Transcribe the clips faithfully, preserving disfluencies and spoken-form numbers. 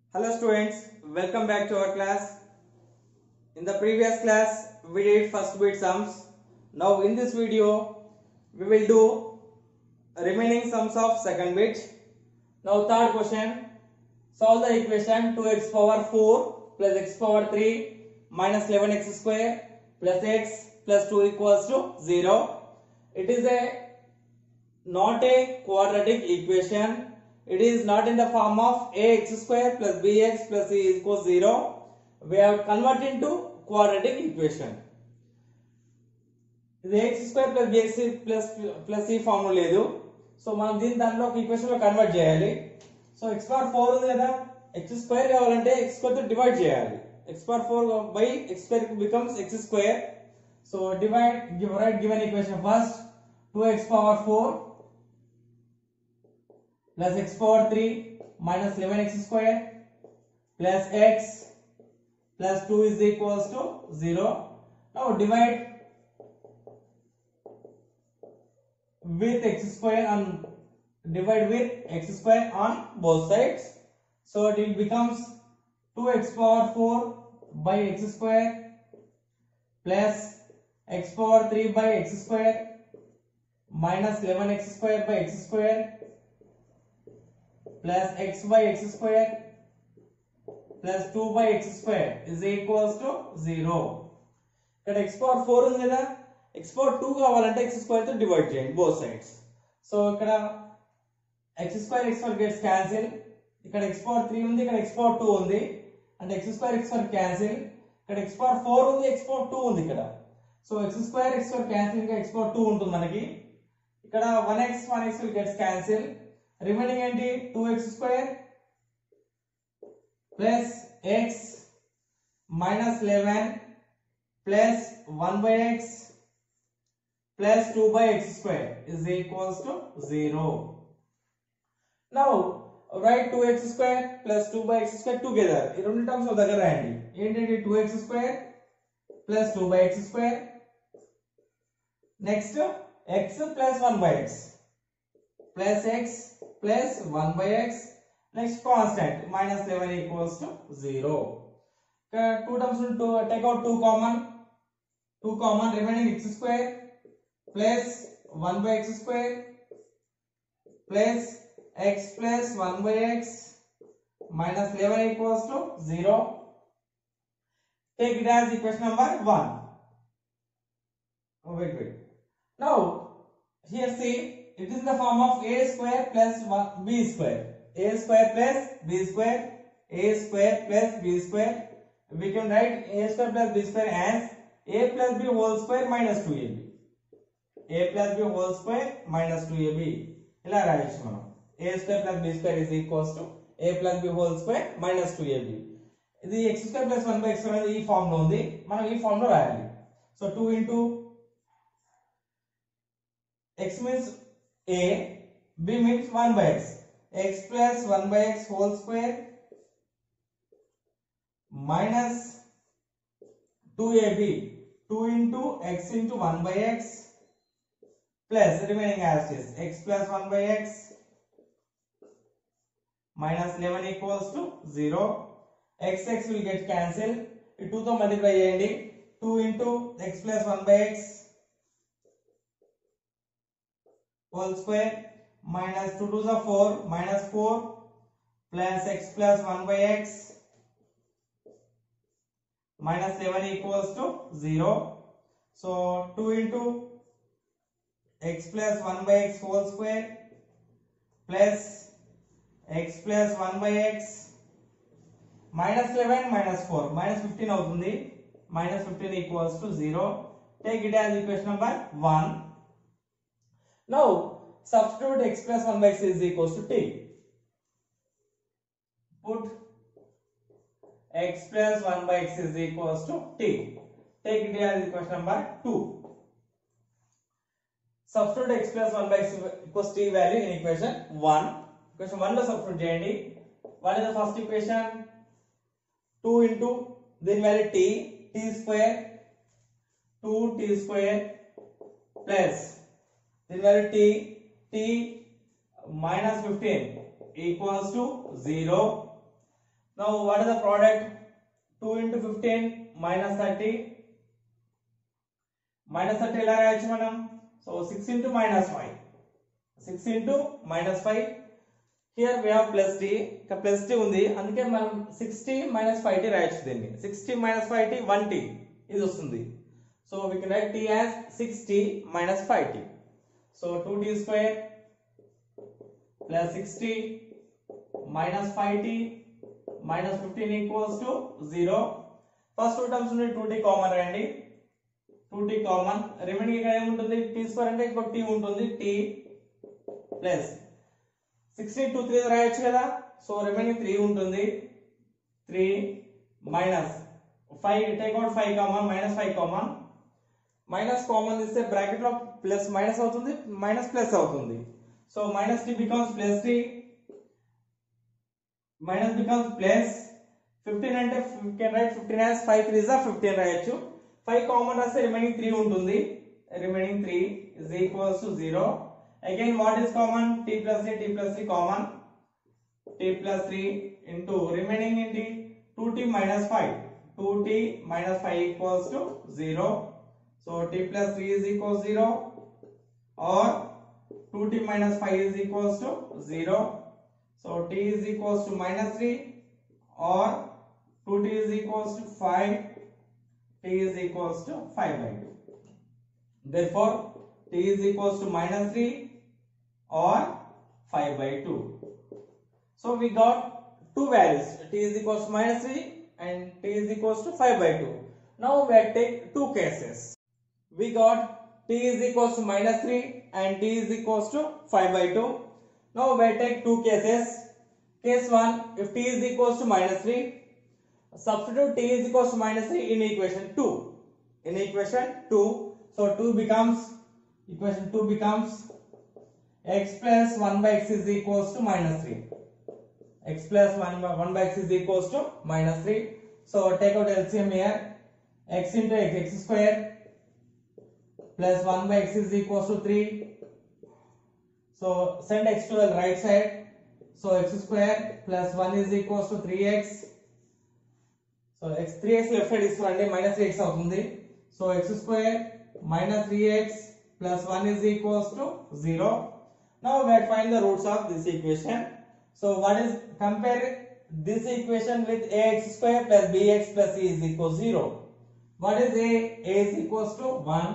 Hello students, welcome back to our class. In the previous class, we did first bit sums. Now in this video, we will do remaining sums of second bit. Now third question, solve the equation two x power four plus x power three minus eleven x square plus x plus two equals to zero. It is a not a quadratic equation. It is not in the form of ax square plus bx plus c equals zero. We have converted into quadratic equation. ఇది x square plus bx plus plus c form లో లేదు. So మనం దీన్ని దాంట్లో ఒక equation లో convert చేయాలి. So x power four ఉంది కదా, x square కావాలంటే x square తో డివైడ్ చేయాలి. x power four by x square becomes x square. So divide, give right given equation first. two x power four plus x power three minus eleven x square plus x plus two is equals to zero. Now divide with x square and divide with x square on both sides. So it becomes two x power four by x square plus x power three by x square minus eleven x square by x square plus x by x square plus two by x square is equals to zero. ఇక్కడ x power four ఉంది కదా, x power two కావాలంటే x square తో divide చేయండి both sides. So ఇక్కడ x square x square gets cancel. ఇక్కడ x power three ఉంది, ఇక్కడ x power two ఉంది, అంటే x square x square cancel. ఇక్కడ x power four ఉంది, x power two ఉంది ఇక్కడ. So x square x square cancel, ఇంకా x power two ఉంటుంది మనకి. ఇక్కడ one x one x will gets cancel. Remaining ఏంటి two x square plus x minus eleven plus one by x plus two by x square is equals to zero. Now write two x square plus two by x square together. ఈ రెండు terms దగ్గర రాయండి. ఏంటంటే two x square plus two by x square. Next x plus one by x plus x plus one by x. Next constant minus eleven equals to zero. Okay, two terms to take out two common. two common, remaining x square plus one by x square plus x plus one by x minus eleven equals to zero. Take it as equation number one. Oh, wait, wait. Now here see, it is in the form of a square plus b square. A square plus b square. A square plus b square. We can write a square plus b square as a plus b whole square minus two a b. A plus b whole square minus two a b. ఇలా రాయొచ్చు మనం. A square plus b square is equals to a plus b whole square minus two a b. ఇది x square plus one by x అనేది ఈ form లో ఉంది, మనం ఈ ఫామ్ లో రాయాలి. So two into x means a, b means one by x. X plus one by x whole square minus two a b. two into x into one by x plus remaining as is x plus one by x minus eleven equals to zero. X x will get cancelled. two తో multiply చేయండి. two into x plus one by x whole square minus two to the four minus four plus x plus one by x minus eleven equals to zero. So two into x plus one by x whole square plus x plus one by x minus eleven minus four minus fifteen అవుతుంది. Minus fifteen equals to zero. Take it as equation number one. Now substitute x plus one by x is equals to t. Put x plus one by x is equals to t. Take it as equation number two. Substitute x plus one by x equals t value in equation one. Equation one lo substitute చేయండి. What is the first equation? two into then value t, t square, two t square plus then value t, t minus fifteen equals to zero. Now what is the product? two into fifteen minus thirty. Minus thirty ఎలా రాయొచ్చు మనం? So six into minus five. six into minus five. Here we have plus t. ఇక్కడ plus t ఉంది. అందుకే మనం sixty minus five t రాయొచ్చు దీన్ని. sixty minus five t one t ఇది వస్తుంది. So we can write t as six t minus five t. So two t square plus sixty minus five t minus fifteen equals to zero. First two terms నుండి two t common రాయండి. two t కామన్. Remaining ఇక్కడ ఏముంటుంది? t square అంటే ఇంకో t ఉంటుంది. t plus sixteen two three రాయొచ్చు కదా. సో రిమైనింగ్ three ఉంటుంది. three minus five take out five common minus five common. Minus common ఇస్తే బ్రాకెట్ లో ప్లస్ మైనస్ అవుతుంది, మైనస్ ప్లస్ అవుతుంది. So minus t becomes plus t, minus becomes plus. fifteen అంటే we can write fifteen as five threes are fifteen రాయొచ్చు. five కామన్ రాస్తే remaining three ఉంటుంది. Remaining three is equals to zero. Again what is common? T plus three, t plus three common. T plus three into remaining into two t minus five. two t minus five equals to zero. So t plus three is equals to zero, or two t minus five is equals to zero. So t is equals to minus three, or two t is equals to five. T is equals to five by two. Therefore t is equals to minus three or five by two. So we got two values. T is equals to minus three and t is equals to five by two. Now we will take two cases. We got t is equals to minus three and t is equals to five by two. Now we will take two cases. Case one, if t is equals to minus three, substitute t is equals to minus three in equation two. In equation two, so two becomes, equation two becomes x plus one by x is equals to minus three. X plus one by one by x is equals to minus three. So take out L C M here. X into x, x square plus one by x is equals to three. So send x to the right side. So x square plus one is equals to three x. So x three x left side is minus three x అవుతుంది. So x square minus three x plus one is equals to zero. Now we have to find the roots of this equation. So what is, compare this equation with ax square plus bx plus c is equals to zero. What is a? A is equals to one.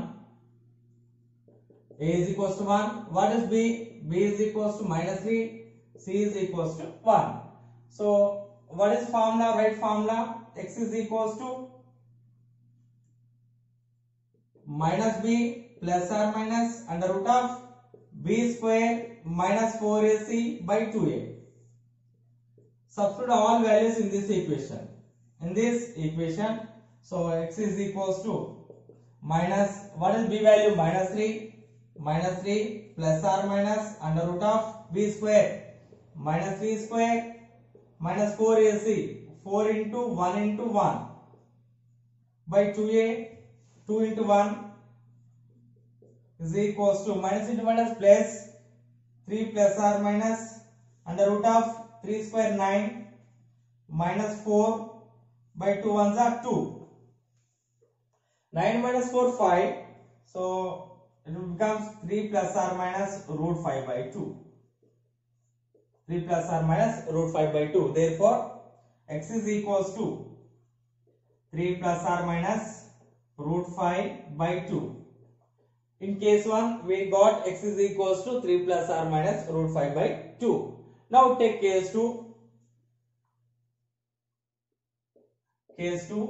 A is equals to one. What is b? B is equals to minus three. C is equals to one. So what is formula? Right formula. X is equals to minus b plus or minus under root of b square minus four a c by two a. Substitute all values in this equation. In this equation, so x is equals to minus, what is b value? Minus three. Minus three plus or minus under root of b square minus three square minus four a c. four into one into one by two a. two into one is equals to minus into minus plus three plus or minus under root of three square nine minus four by two ones are two. nine minus four five. So it becomes three plus or minus root five by two. three plus or minus root five by two. Therefore x is equals to three plus or minus root five by two. In case one, we got x is equals to three plus or minus root five by two. Now take case two. Case two.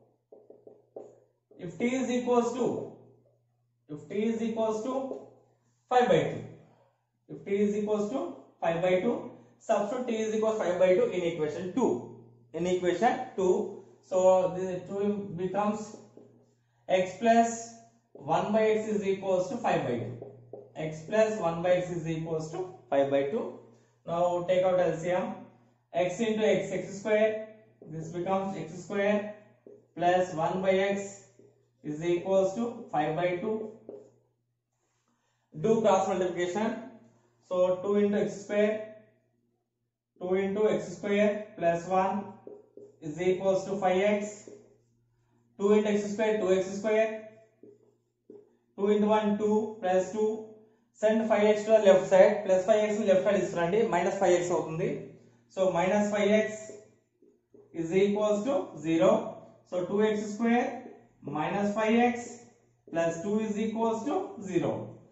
If t is equals to, if t is equals to five by two. If t is equals to five by two, substitute t is equals to five by two in equation two. In equation two, so this two becomes x plus one by x is equals to five by two. X plus one by x is equals to five by two. Now take out L C M. X into x, x square. This becomes x square plus one by x is equals to five by two. Do cross multiplication. So two into x square. two into x square plus one is equals to five x. two into x square, two x square. two into one, two plus two. Send five x to the left side. Plus five x left side is minus five x avutundi. So minus five x is equals to zero. So two x square minus five x plus two is equals to zero.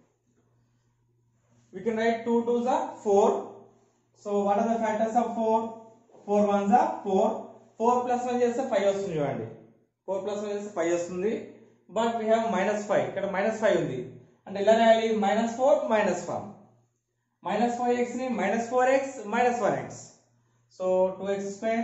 We can write two twos are four. So what are the factors of four? four ones are four. four plus one is five వస్తుంది చూడండి. four plus one is five వస్తుంది. But we have minus five. ఇక్కడ minus five ఉంది. అంటే ఎలా రాయాలి? minus four minus one. minus five x ని minus four x minus one x. So two x square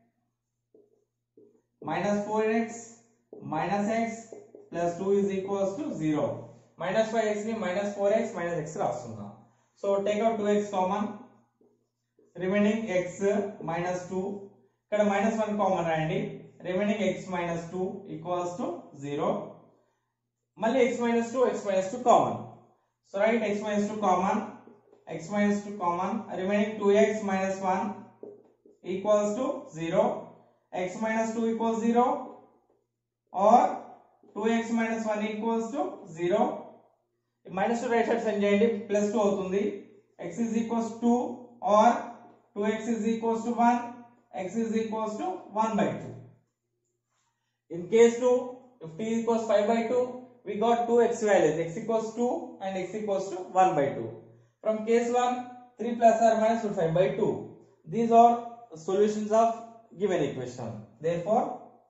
minus four x minus x plus two is equals to zero. Minus five x ni minus four x minus x రాస్తున్నా. So take out two x common. Remaining x minus two. ఇక్కడ minus one common రాయండి. Remaining x minus two equals to zero. మళ్ళీ x minus two, x minus two common. So write x minus two common. X minus two common. Remaining two x minus one equals to zero. X minus two equals zero. Or two x minus one equals to zero. Minus two right side send చేయండి. Plus two అవుతుంది. X is equals to two or two x is equals to one. X is equals to one by two. In case two, if t equals five by two, we got two x values. X equals two and x equals to one by two. From case one, three plus or minus five by two. These are solutions of given equation. Therefore,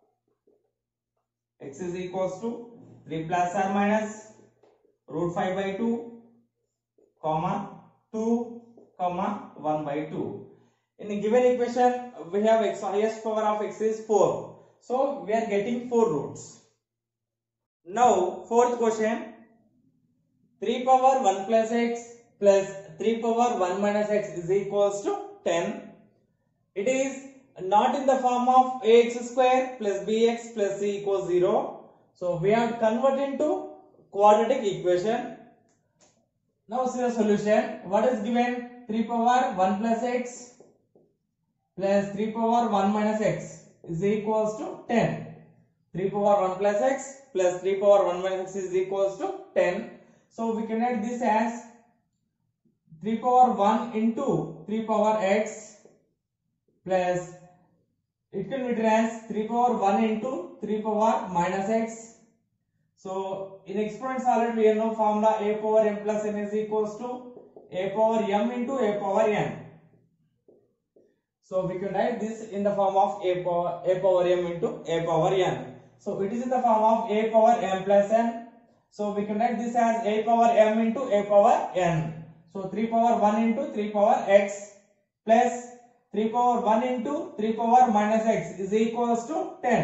x is equals to three plus or minus root five by two, comma two, comma one by two. In the given equation, we have x highest power of x is four. So we are getting four roots. Now fourth question, three power one plus x plus three power one minus x is equals to ten. It is not in the form of ax square plus bx plus c equals zero. So we have to convert into quadratic equation. Now see the solution. What is given? three power one plus x plus three power one minus x is equals to ten. three power one plus x plus three power one minus x is equals to ten. So we can write this as three power one into three power x plus it can be written as three power one into three power minus x. So in exponents already we know formula a power m plus n is equals to a power m into a power n. So we can write this in the form of a power a power m into a power n. So it is in the form of a power m plus n. So we can write this as a power m into a power n. So three power one into three power x plus three power one into three power minus x is equals to ten.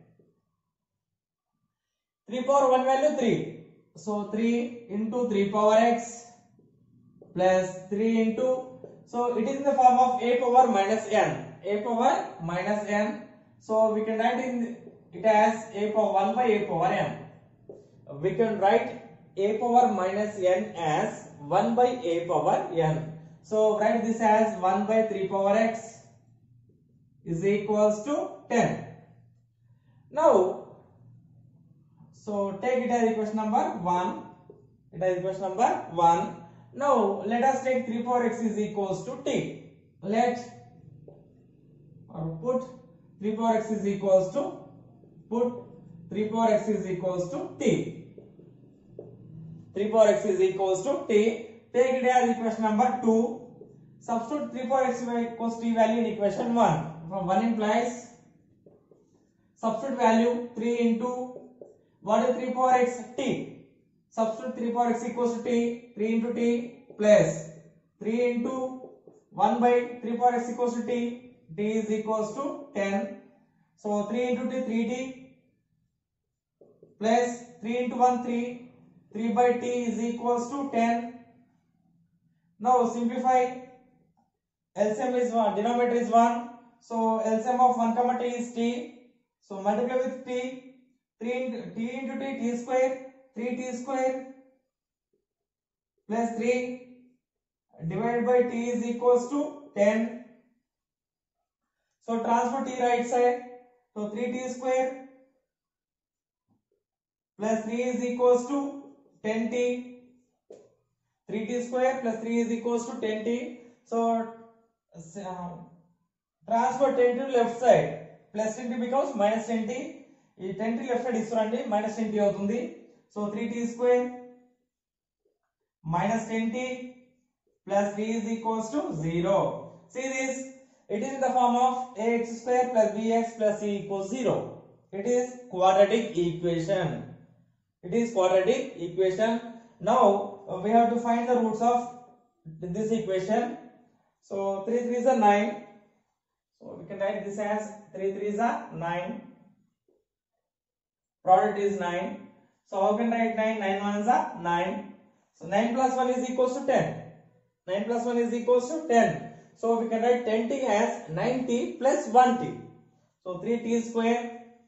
three power one value three. So three into three power x plus three into, so it is in the form of a power minus n. a power minus n. So we can write in it as a power one by a power n. We can write a power minus n as one by a power n. So write this as one by three power x is equals to ten. Now, so take it as equation number one. It as equation number one. Now let us take three power x is equals to t. Let or put three power x is equals to put three power x is equals to t. three power x is equals to t. Take it as equation number two. Substitute three power x equals t value in equation one. From one implies substitute value three into what is three power x? T. Substitute three power x equals to t. three into t plus three into one by three power x equals to t. T is equals to ten. So three into t, three t plus three into one, three. three by t is equals to ten. Now simplify. L C M is one, denominator is one. So L C M of one comma t is t. So multiply with t. three into t into t, t square. three t square plus three divided by t is equals to ten. So transfer t right side. So three t square plus three is equals to ten t. three t square plus three is equals to ten t. So uh, transfer ten to left side. Plus ten t becomes minus ten t. ఈ ten t left side ఇస్తారండి minus ten t అవుతుంది. So three t square minus ten t plus three is equals to zero. See this, it is in the form of ax square plus bx plus c equals zero. It is quadratic equation. It is quadratic equation. Now uh, we have to find the roots of this equation. So three threes are nine. So we can write this as three threes are nine. Product is nine. So how can I write nine? nine ones are nine. So nine plus one is equals to ten. nine plus one is equals to ten. So we can write ten t as nine t plus one t. So three t square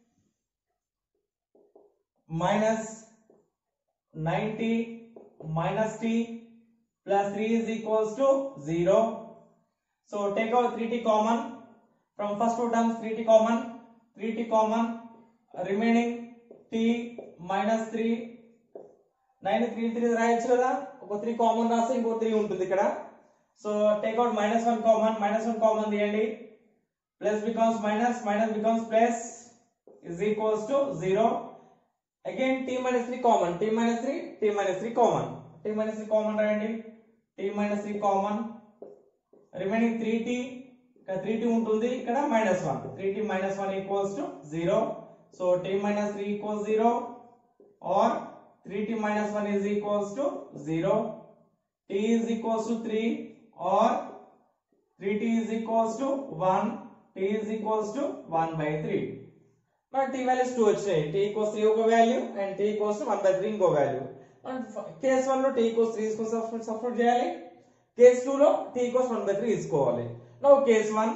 minus nine t minus t plus three is equals to zero. So take out three t common. From first two terms three t common. three t common. Remaining t minus three. nine three three రాయొచ్చు కదా, ఒక three common రాస్తే ఇంకో three ఉంటుంది ఇక్కడ. So take out minus one కామన్. minus one కామన్ తీయండి. Plus becomes minus, minus becomes plus is equals to zero. Again t minus three common. t minus three, t minus three common. t minus three common రాయండి. t minus three common. Remaining three t, ఇక్కడ three t ఉంటుంది, ఇక్కడ minus one. three t minus one equals to zero. So t minus three equals zero, or three t minus one is equals to zero. T is equals to three, or three t is equals to one. T is equals to one by three. Now t values two వచ్చాయి. T equals three ఒక value and t equals to one by three ఇంకో value. Case one లో t equals three substitute చేయాలి. Case two లో t equals one by three తీసుకోవాలి. Now case one.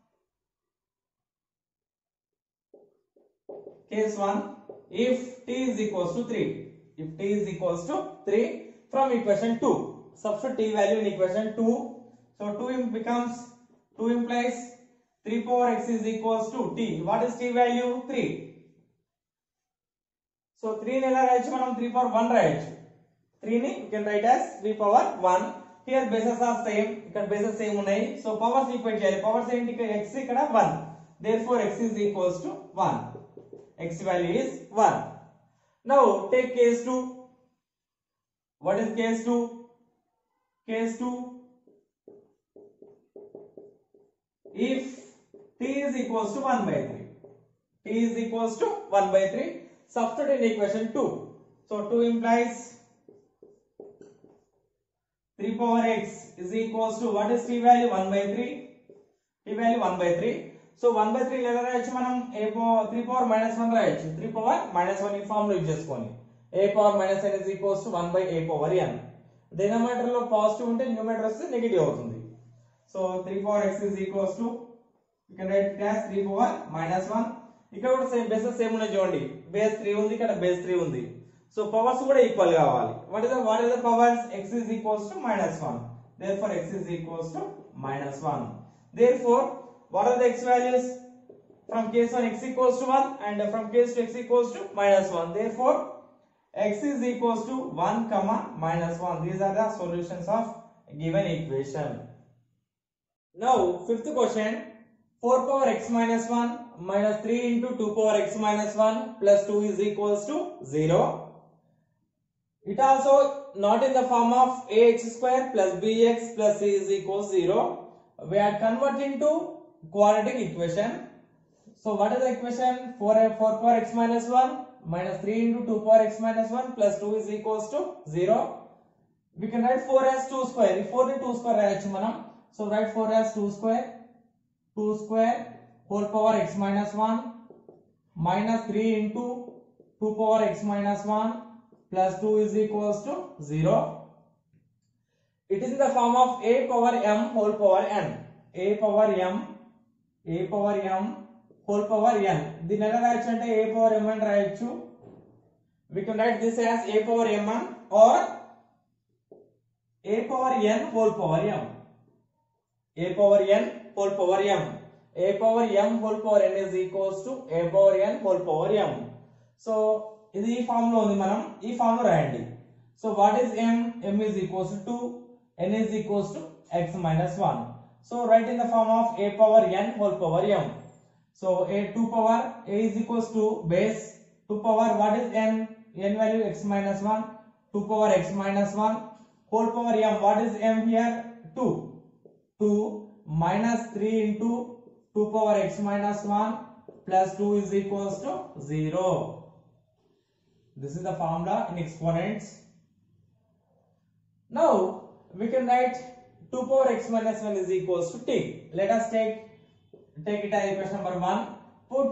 Case one, if t is equals to three. If t is equals to three, from equation two, substitute t value in equation two. So two becomes, two implies three power x is equals to t. What is t value? three. So three ni ela rayachu manam three power one rayachu. three ni you can write as three power one. Here bases are same, ikkada bases same unnai. So powers equate cheyali. Powers enti x ikkada one. Therefore x is equals to one. X value is one. Now take case two. What is case two? Case two, if t is equals to one by three. T is equals to one by three. Substitute in equation two. So two implies three power x is equals to, what is t value? one by three. T value one by three. So one by three ఎలా రాయొచ్చు మనం? a power three power minus one రాయొచ్చు. three power minus one ఈ form లో use చేసుకోండి. a power minus n is equals to one by a power n. Denominator లో positive ఉంటే numerator వస్తే నెగటివ్ అవుతుంది. So three power x is equals to, you can write it as three power minus one. ఇక్కడ కూడా same bases same ఉన్నాయి చూడండి. Base three ఉంది, ఇక్కడ బేస్ three ఉంది. సో పవర్స్ కూడా ఈక్వల్ కావాలి. What is the what is the powers? x is equals to minus one. Therefore x is equals to minus one. Therefore what are the x values? From case one x equals to one, and from case two x equals to minus one. Therefore x is equals to one comma minus one. These are the solutions of given equation. Now fifth question, four power x minus one minus three into two power x minus one plus two is equals to zero. It also not in the form of ax square plus bx plus c is equals zero. We are converting to quadratic equation. So what is the equation? four power x minus one minus three into two power x minus one plus two is equals to zero. We can write four as two square. If four ni two square rayachu manam. So write four as two square. two square whole power x minus one minus three into two power x minus one plus two is equals to zero. It is in the form of a power m whole power n. A power m, a power m whole power n. దీని ఎలా రాయొచ్చు అంటే a power m అని రాయొచ్చు. We can write this as a power m1 or a power n whole power m. A power n whole power m. a power m whole power n is equals to a power n whole power m. So ఇది ఈ form లో ఉంది, మనం ఈ form లో రాయండి. So what is m? m is equals to two, n is equals to x minus one. So write in the form of a power n whole power m. So a two power a is equals to base two power what is n? N value x minus one, two power x minus one whole power m. What is m here? two. two minus three into two power x minus one plus two is equals to zero. This is the formula in exponents. Now we can write two power x minus one is equals to t. Let us take take it as equation number one. Put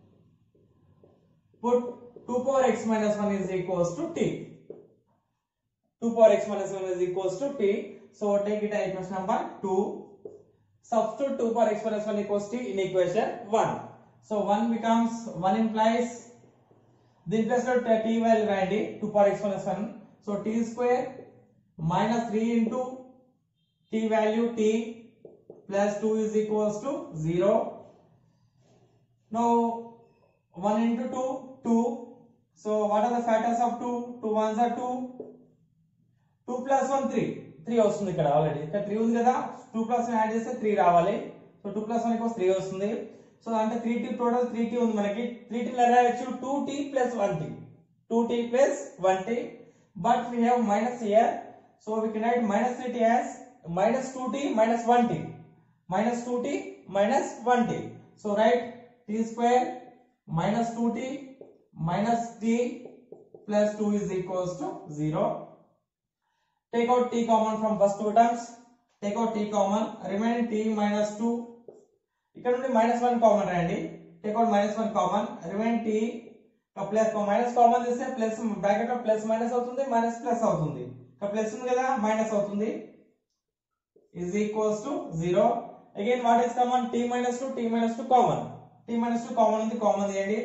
put two power x minus one is equals to t. two power x minus one is equals to t. So take it as equation number two. Substitute two power x minus one equals t in equation one. So one becomes one implies the place of t value value two power x minus one. So t square minus three into t value t plus two is equals to zero. Now one into two, two. So what are the factors of two? two ones are two. two plus one, three. three వస్తుంది ఇక్కడ already. ఇక్కడ three ఉంది కదా, two plus one add చేస్తే three రావాలి. So two plus one equals three వస్తుంది. So అంటే three t total three t ఉంది మనకి. three t ని రాయొచ్చు two t plus one t. two t plus one t. But we have minus here. So we can write minus three t as minus two t minus one t. Minus two t minus one t. So write t square minus two t minus t plus two is equals to zero. Take out t common from first two terms. Take out t common. Remain t minus two. ఇక్కడ నుండి minus one common రాయండి. Take out minus one common. Remain t. Plus minus common చేస్తే plus bracket లో plus minus అవుతుంది, minus plus అవుతుంది. ఇక్కడ plus ఉంది కదా, మైనస్ అవుతుంది. is equals to zero. Again what is common? t minus two, t minus two common. t minus two common ఉంది, common చేయండి.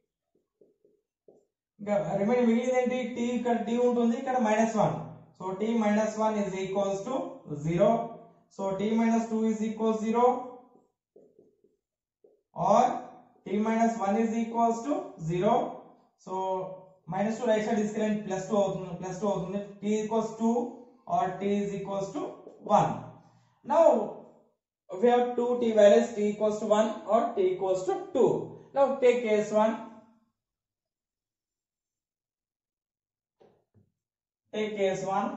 ఇంకా రిమైన్ మిగిలింది ఏంటి? t ఇక్కడ t ఉంటుంది, ఇక్కడ minus one. So t minus one is equals to zero. So t minus two is equals zero or t minus one is equals to zero. So minus two right side తీసుకెళ్ళండి, plus two అవుతుంది, plus two అవుతుంది. t equals two or t is equals to one. Now we have two t values, t equals to one or t equals to two. Now take case one. Take case one.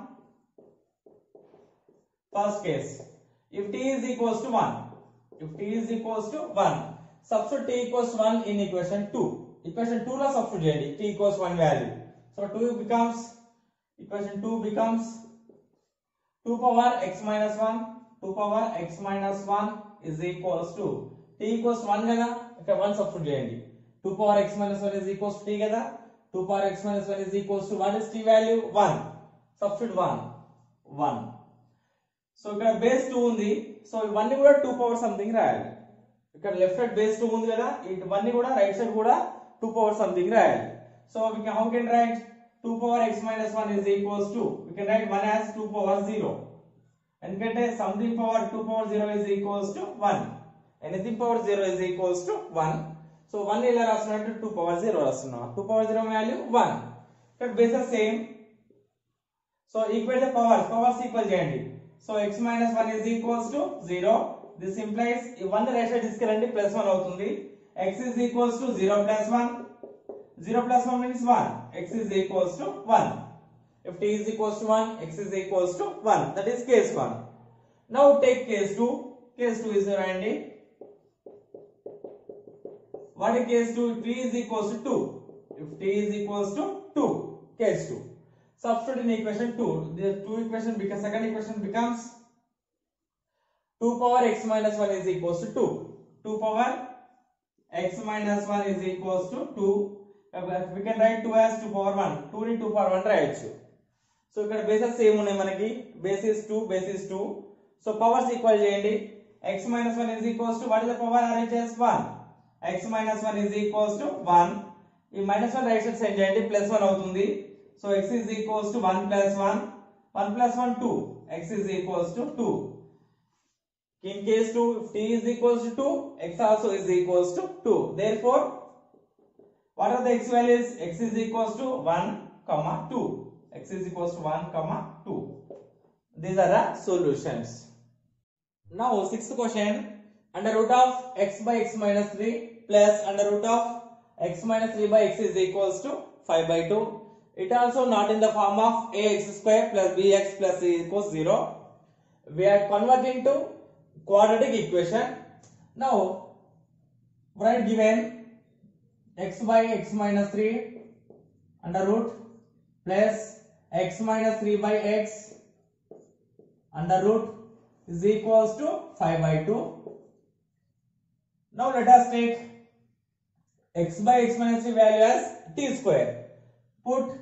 First case, if t is equals to one, if t is equals to one, substitute t equals one in equation two. Equation two la substitute cheyandi t equals one value. So two becomes, equation two becomes two power x minus one, two power x minus one is equals to t equals one kada, ikkada one substitute cheyandi. two power x minus one is equals to t kada. two power x minus one is equals to what is t value? one. Substitute one, one. So ikkada base two ఉంది. So ఇవన్నీ కూడా two power something రాయాలి. ఇక్కడ left side base two ఉంది కదా, ఇవన్నీ కూడా right side కూడా two power something రాయాలి. So we can how can write two power x minus one is equals to, we can write one as two power zero. ఎందుకంటే something power two power zero is equals to one. Anything power zero is equals to one. So one ఇలా రాస్తున్నట్టు two power zero రాస్తున్నాం. two power zero value one. ఇక్కడ bases same. So equal the powers, powers equal చేయండి. So x minus one is equals to zero. This implies ఈ one right side తీసుకెళ్ళండి, plus one అవుతుంది. x is equals to zero plus one. zero plus one means one. x is equals to one. If t is equals to one, x is equals to one. That is case one. Now take case two. Case two is రాయండి. What is case two? T is equals to two. If t is equals to two, case two. Substitute in equation two. The two equation becomes, second equation becomes two power x minus one is equals to two. two power x minus one is equals to two. We can write two as two power one. two ni two power one రాయొచ్చు. So ఇక్కడ bases same ఉన్నాయి మనకి. బేస్ is two, base is two. So powers equal చేయండి. x minus one is equals to what is the power? R H S one. x minus one is equals to one. ఈ minus one right side send చేయండి, plus one అవుతుంది. So x is equals to one plus one. one plus one two. X is equals to two. In case two, if t is equals to two, x also is equals to two. Therefore, what are the x values? X is equals to one, comma two. X is equals to one, comma two. These are the solutions. Now, sixth question. Under root of x by x minus three plus under root of x minus three by x is equals to five by two. It also not in the form of ax square plus bx plus c equals zero. We are converting to quadratic equation. Now, write given x by x minus three under root plus x minus three by x under root is equals to five by two. Now let us take x by x minus three value as t square. Put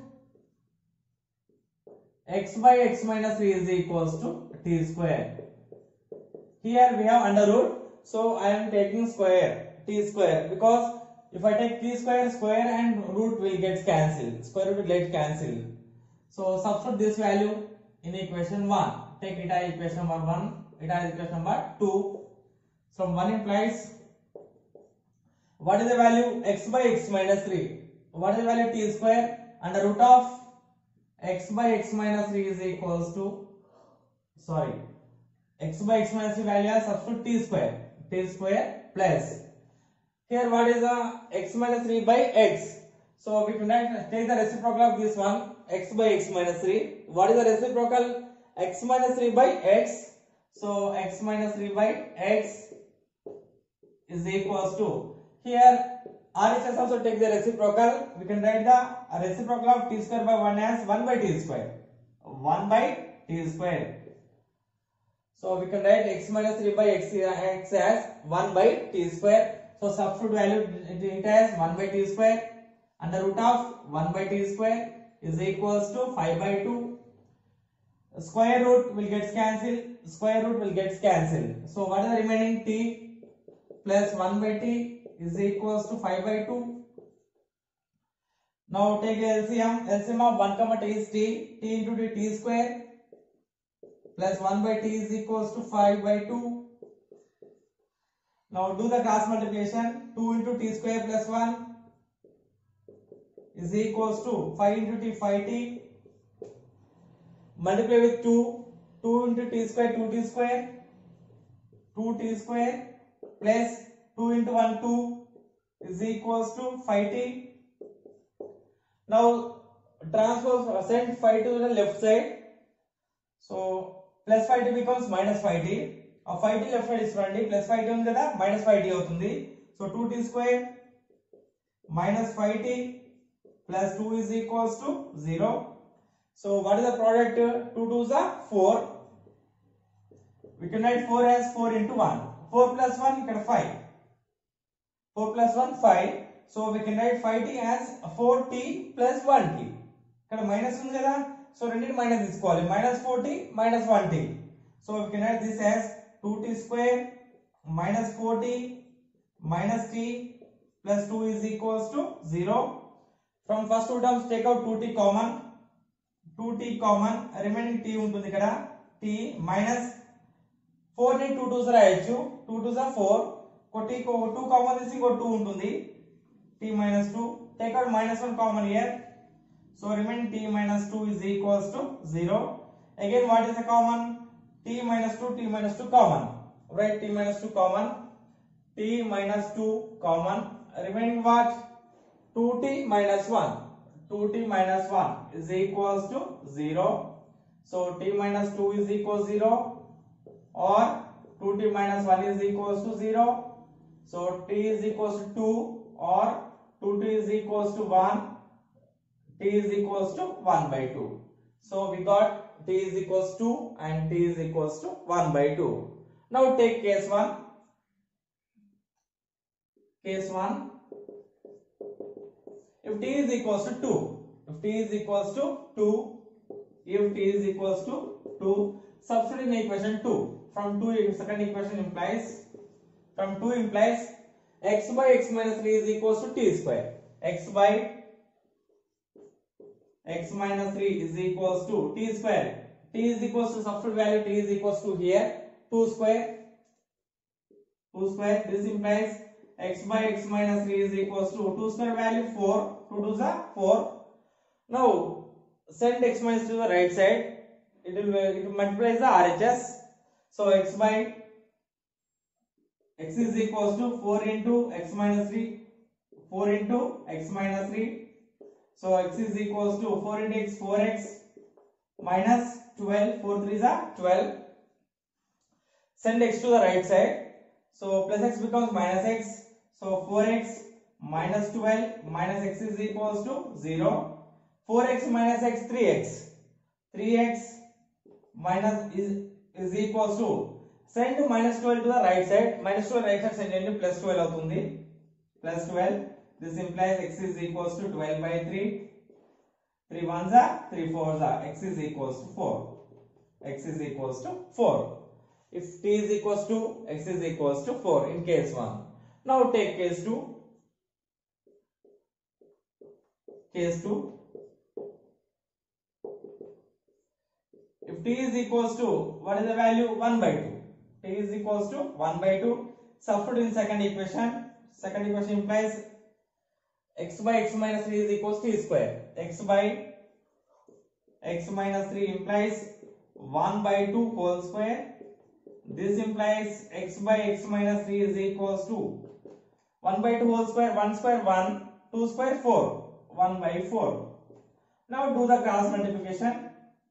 x by x minus three is equals to t square. Here we have under root, so I am taking square, t square, because if I take t square, square and root will get cancelled. Square root will get cancelled. So substitute this value in equation one. Take it as equation number one, it as equation number two. So one implies what is the value? X by x minus three. What is the value? T square under root of x by x minus three is equals to, sorry, x by x minus three value as substitute t square. T square plus, here what is the x minus three by x? So we can take the reciprocal of this one, x by x minus three. What is the reciprocal? X minus three by x. So x minus three by x is equals to, here R H S also take the reciprocal. We can write the reciprocal of t square by one as one by t square. one by t square. So we can write x minus three by x, x as one by t square. So substitute value it as one by t square under root of one by t square is equals to five by two. Square root will get cancelled. Square root will get cancelled. So what is the remaining? T plus one by t is equals to five by two. Now take L C M. L C M of one comma t is t. T into t, t square plus one by t is equals to five by two. Now do the cross multiplication. two into t square plus one is equals to five into t, five t. Multiply with two. two into t square, two t square. two t square plus two into one, two is equals to five t. Now transpose, send five to the left side. So plus five t becomes minus five t. Of five t left side is twenty, plus five t ఉంది కదా, minus five t అవుతుంది. So two t square minus five t plus two is equals to zero. So what is the product? two twos are four. We can write four as four into one. four plus one ఇక్కడ five. four plus one, five. So we can write five t as four t plus one t. ఇక్కడ minus ఉంది కదా, so రెండింటి minus తీసుకోవాలి. minus four t minus one t. So we can write this as two t square minus four t minus t plus two is equals to zero. From first two terms take out two t common. two t common, remaining t ఉంటుంది ఇక్కడ. t minus four ని two twos రాయొచ్చు. two twos are four. కొట్టి two కామన్ తీసి ఇంకో two ఉంటుంది. t minus two. Take out minus one common here. So remaining t minus two is equals to zero. Again what is the common? T minus two, t minus two common. Write t minus two common. T minus two common. Remaining what? two t minus one. two t minus one is equals to zero. So t minus two is equals to zero, or two t minus one is equals to zero. So t is equals to two, or two t is equals to one. T is equals to one by two. So we got t is equals to two and t is equals to one by two. Now take case one. Case one. If t is equals to two, if t is equals to two, if t is equals to two, substitute in equation two. From two, second equation implies, from two implies x by x minus three is equals to t square. X by x minus three is equals to t square. T is equals to substitute value, t is equals to here two square two square. This implies x by x minus three is equals to two square value four. two twos are four. Now send x minus to the right side. It will it multiplies the R H S. So x by x is equals to four into x minus three. four into x minus three. So x is equals to four into x, four x minus twelve. four threes are twelve. Send x to the right side. So plus x becomes minus x. So four x minus twelve minus x is equals to zero. four x minus x, three x. three x minus is, is equals to, send minus twelve to the right side. Minus twelve right side send into plus twelve avutundi. Plus twelve. This implies x is equals to twelve by three. three ones are, three fours are. X is equals to four. X is equals to four. If t is equals to, x is equals to four in case one. Now take case two. Case two. If t is equals to, what is the value? one by two. T is equals to one by two. Substitute in second equation. Second equation implies x by x minus three is equals to t square. X by x minus three implies one by two whole square. This implies x by x minus three is equals to one by two whole square. one square one. two square four. one by four. Now do the cross multiplication.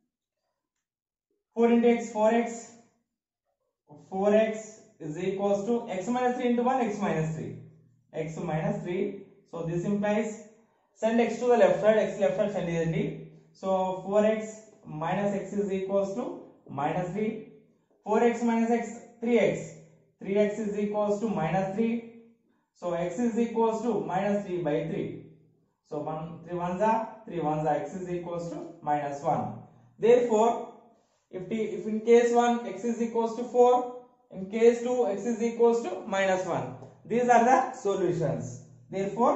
four into x, four x. four x is equals to x minus three into one, x minus three. X minus three. So this implies send x to the left side, x left side send is d. So four x minus x is equals to minus three. four x minus x, three x. three x is equals to minus three. So x is equals to minus three by three. So one, three ones are, three ones are, x is equals to minus one. Therefore, if, t, if in case one x is equals to four, in case two x is equals to minus one. These are the solutions. Therefore,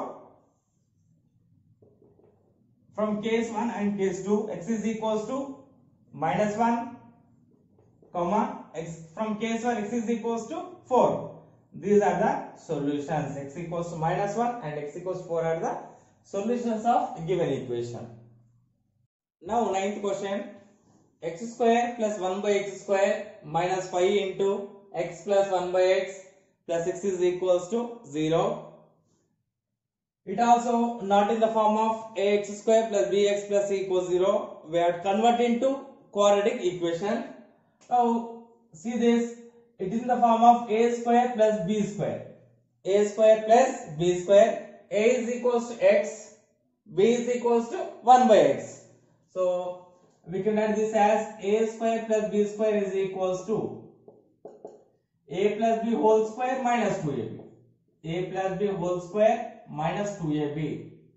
from case one and case two, x is equals to minus one, comma, x from case one x is equals to four. These are the solutions. X equals to minus one and x equals to four are the solutions of given equation. Now ninth question. X square plus one by x square minus five into x plus one by x plus x is equals to zero. It also not in the form of ax square plus bx plus c equals zero. We are converting into quadratic equation. Now see this. It is in the form of a square plus b square. A square plus b square. A is equals to x. B is equals to one by x. So we can write this as a square plus b square is equals to a plus b whole square minus two a b. A plus b whole square minus two a b.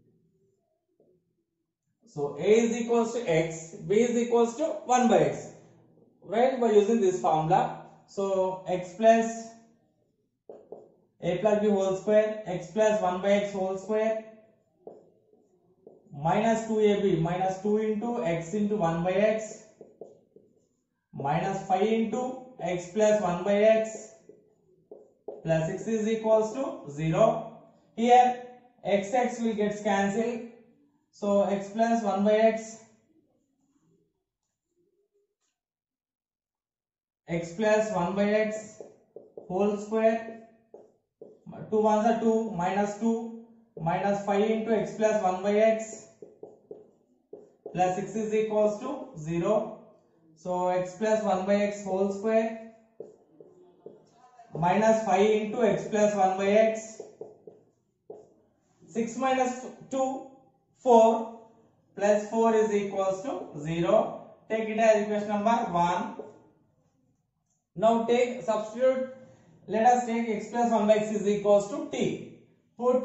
So a is equals to x, b is equals to one by x. Right, by using this formula. So x plus a plus b whole square, x plus one by x whole square minus two a b, minus two into x into one by x minus five into x plus one by x plus x is equals to zero. Here x x will get cancelled. So x plus one by x, x plus one by x whole square, two ones are two, minus two, minus five into x plus one by x plus x is equals to zero. So x plus one by x whole square minus five into x plus one by x, six minus two, four, plus four is equals to zero. Take it as equation number one. Now take substitute. Let us take x plus one by x is equals to t. Put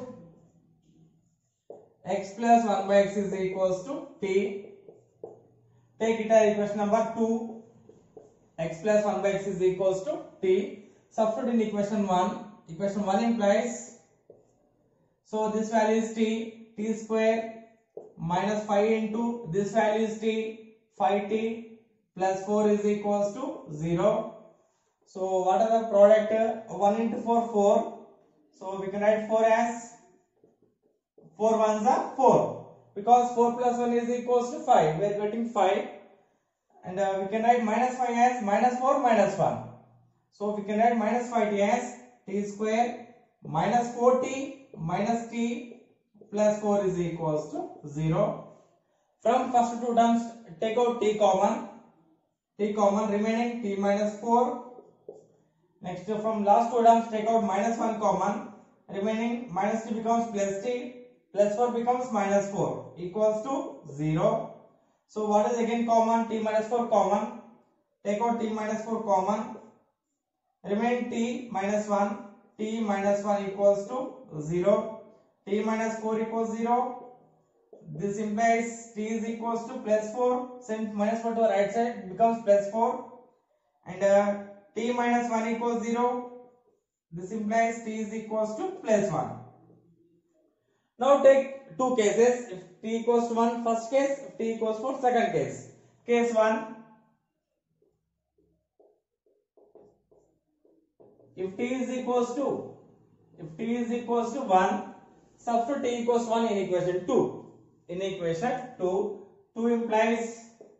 x plus one by x is equals to t. Take it as equation number two. X plus one by x is equals to t. Substitute in equation one. Equation one implies, so this value is t, t square minus five into this value is t, five t plus four is equals to zero. So what are the product? Uh, one into four, four. So we can write four as four ones are four, because four plus one is equals to five. We are getting five, and uh, we can write minus five as minus four minus one. So we can write minus five t as t square minus four t minus t plus four is equals to zero. From first two terms, take out t common. T common, remaining t minus four. Next, from last two terms, take out minus one common. Remaining minus t becomes plus t. Plus four becomes minus four. Equals to zero. So what is again common? T minus four common. Take out t minus four common. Remain t minus one. T minus one equals to zero. T minus four equals zero. This implies t is equals to plus four. Send minus four to the right side, becomes plus four. And uh, t minus one equals zero. This implies t is equals to plus one. Now take two cases. If t equals to one, first case. If t equals to four, second case. Case one. If t is equals to, if t is equals to one, substitute t equals one in equation two. In equation two, two implies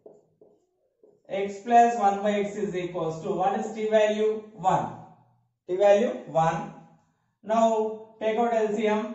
x plus one by x is equals to, what is t value? one. T value one. Now take out L C M.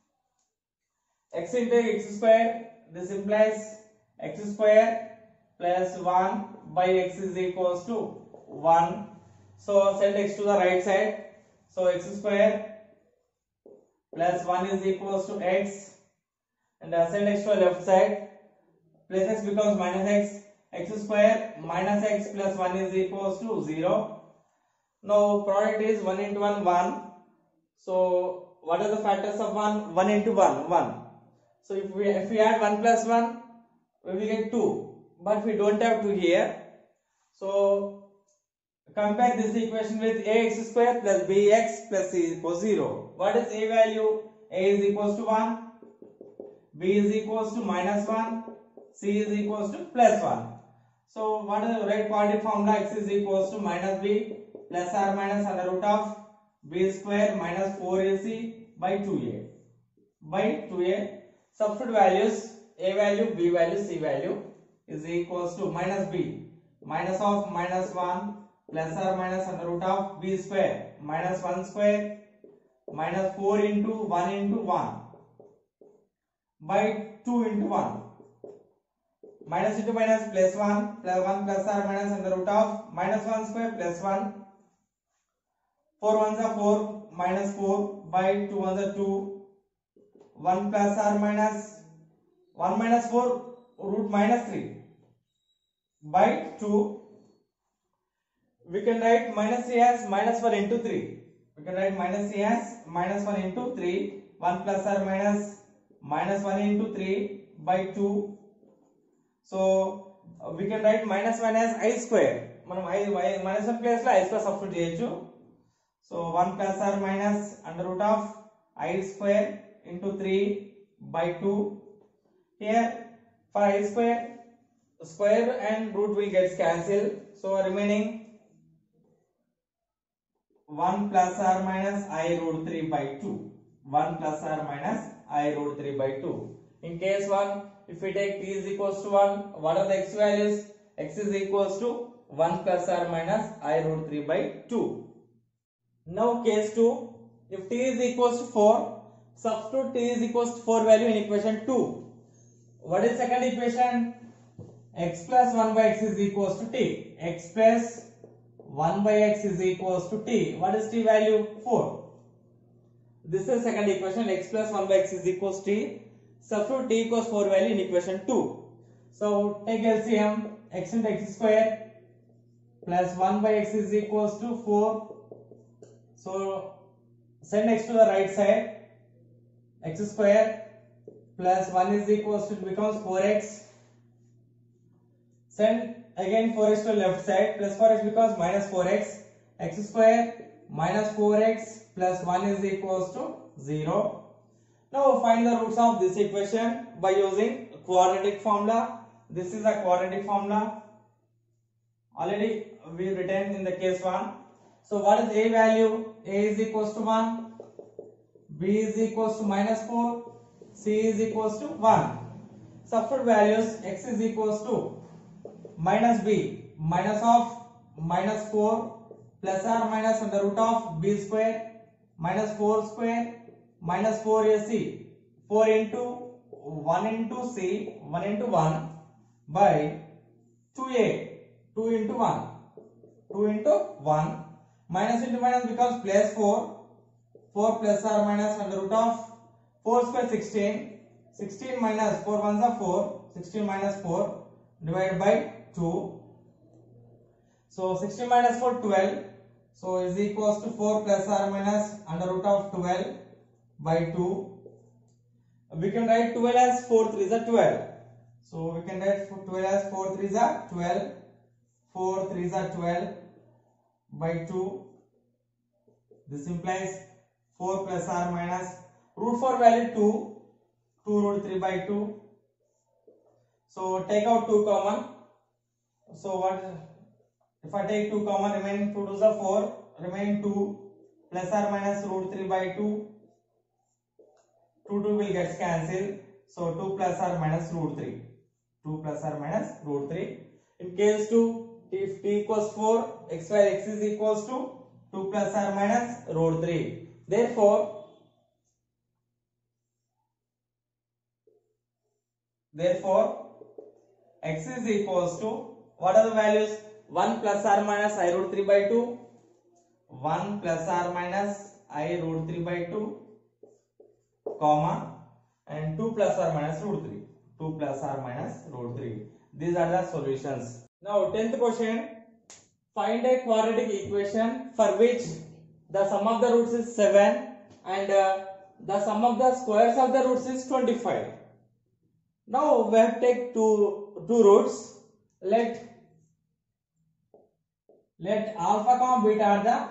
X into x square, this implies x square plus one by x is equals to one. So send x to the right side. So x square plus one is equals to x, and uh, send x to the left side. Plus x becomes minus x. X square minus x plus one is equals to zero. Now product is one into one, one. So what are the factors of one? one into one, one. So if we if we add one plus one, we will get two. But we don't have two here. So compare this equation with ax square plus bx plus c equals zero. What is a value? A is equals to one, b is equals to minus one, c is equals to plus one. So what is the right quadratic formula? X is equals to minus b plus or minus under root of b square minus four a c by two a. By two a. Substitute values, a value, b value, c value is equals to minus b, minus of minus one plus or minus under root of b square minus one square minus four into one into one by two into one. Minus into minus plus one, plus one plus or minus under root of minus one square plus one. four ones are four, minus four by two ones are two. one plus or minus one minus four root minus three by two. We can write minus three as minus one into three. We can write minus three as minus one into three. one plus or minus minus one into three by two. So uh, we can write minus one as I square. Manam I, I minus one place la I square substitute cheyochu. So one plus or minus under root of I square into three by two. Here for I square, square and root will get cancelled. So remaining one plus or minus I root three by two. one plus or minus I root three by two. In case one, if we take t is equals to one, what are the x values? X is equals to one plus or minus I root three by two. Now case two, if t is equals to four, substitute t is equals to four value in equation two. What is second equation? X plus one by x is equals to t. X plus one by x is equals to t. What is t value? four. This is second equation. X plus one by x is equals to t. Substitute t equals four value in equation two. So take L C M. X into x square plus one by x is equals to four. So send x to the right side. X square plus one is equals to becomes four x. Send again four x to the left side. Plus four x becomes minus four x. X square minus four x plus one is equals to zero. Now find the roots of this equation by using quadratic formula. This is a quadratic formula. Already we written in the case one. So what is A value? A is equals to one, B is equals to minus four, C is equals to one. Substitute values. X is equals to minus B, minus of minus four plus or minus under root of B square minus four square minus four A C, four into one into C, one into one by two A, two into one, two into one, minus into minus becomes plus four, four plus or minus under root of four square sixteen, sixteen minus four ones are four, sixteen minus four divided by two. So sixteen minus four, twelve. So is equals to four plus or minus under root of twelve by two. We can write twelve as four threes are twelve. So we can write twelve as four threes are twelve. four threes are twelve by two. This implies four plus or minus root four value two. two root three by two. So take out two common. So what? If I take two common, remaining two twos are four. Remaining two plus or minus root three by two. two two will get cancelled. So two plus or minus root three. two plus or minus root three. In case two, if t equals four, x y x is equals to two plus or minus root three. Therefore, therefore x is equals to, what are the values? one plus or minus I root three by two. one plus or minus I root three by two, comma, and two plus or minus root three. two plus or minus root three. These are the solutions. Now tenth question. Find a quadratic equation for which the sum of the roots is seven and uh, the sum of the squares of the roots is twenty-five. Now we have to take two, two roots. Let let alpha comma beta are the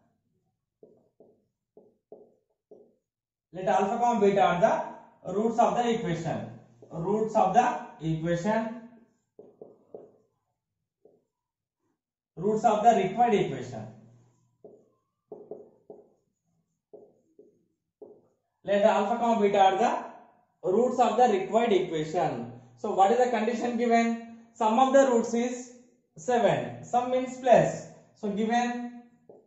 let alpha comma beta are the roots of the equation. Roots of the equation. Roots of the required equation. Let alpha comma beta are the roots of the required equation. So what is the condition given? Sum of the roots is seven. Sum means plus. So given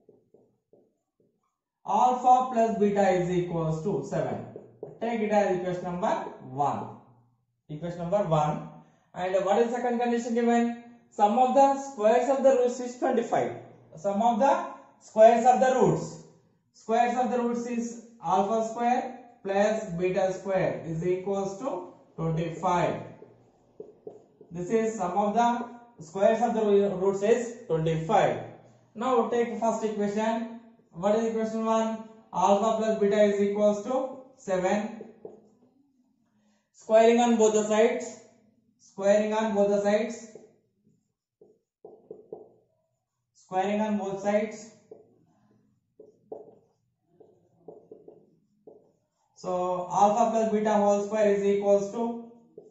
alpha plus beta is equals to seven. Take it as equation number one. Equation number one. And what is the second condition given? Sum of the squares of the roots is twenty-five. Sum of the squares of the roots. Squares of the roots is alpha square plus beta square is equals to twenty-five. This is sum of the squares of the roots is twenty-five. Now take first equation. What is equation one? Alpha plus beta is equals to seven. Squaring on both the sides. Squaring on both the sides. Squaring on both sides. So alpha plus beta whole square is equals to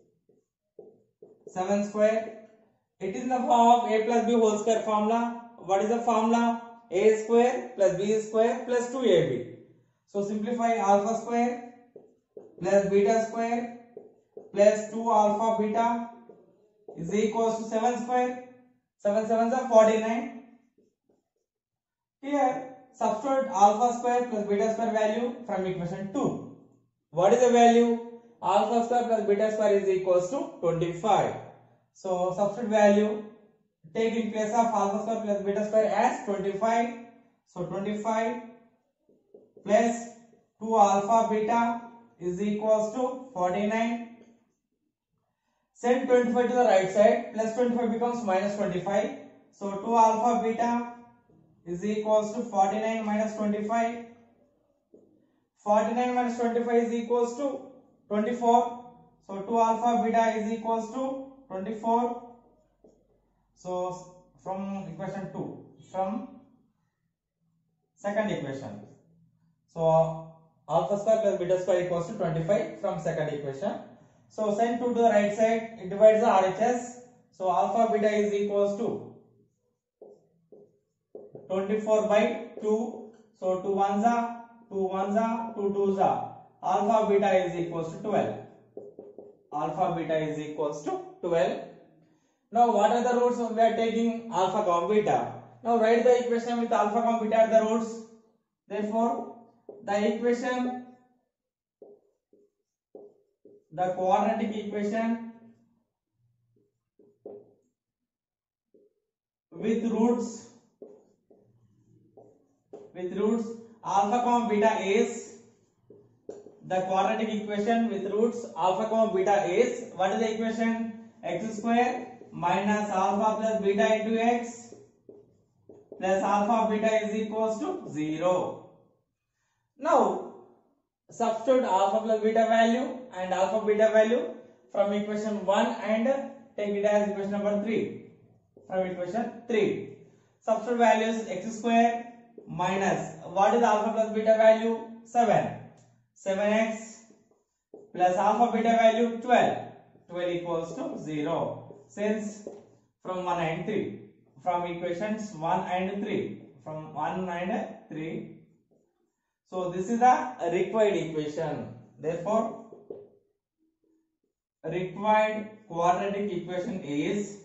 seven square. It is in the form of a plus b whole square formula. What is the formula? A square plus b square plus two a b. So simplify alpha square plus beta square plus two alpha beta is equals to seven square. seven sevens are forty-nine. Here substitute alpha square plus beta square value from equation two. What is the value? Alpha square plus beta square is equals to twenty-five. So substitute value, take in place of alpha square plus beta square as twenty-five. So twenty-five plus two alpha beta is equals to forty-nine. Send twenty-five to the right side. Plus twenty-five becomes minus twenty-five. So two alpha beta is equals to forty-nine minus twenty-five. forty-nine minus twenty-five is equals to twenty-four. So two alpha beta is equals to twenty-four. So from equation two, from second equation. So alpha square plus beta square equals to twenty-five from second equation. So send two to the right side. It divides the R H S. So alpha beta is equals to twenty-four by two. So two ones are, two ones are, two twos are. Alpha beta is equals to twelve. Alpha beta is equals to twelve. Now what are the roots we are taking? Alpha comma beta. Now write the equation with alpha comma beta at the roots. Therefore, the equation, the quadratic equation with roots, with roots alpha comma beta is, the quadratic equation with roots alpha comma beta is, what is the equation? X square minus alpha plus beta into x plus alpha beta is equals to zero. Now substitute alpha plus beta value and alpha beta value from equation one and take it as equation number three. From equation three, substitute values x square minus, what is alpha plus beta value? seven. seven x plus alpha beta value twelve. twelve equals to zero. Since from one and three, from equations one and three, from one and three, so this is the required equation. Therefore, required quadratic equation is,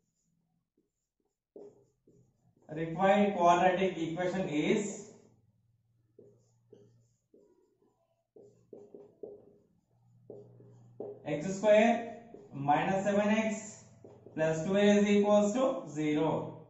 required quadratic equation is x square minus seven x plus twelve is equals to zero.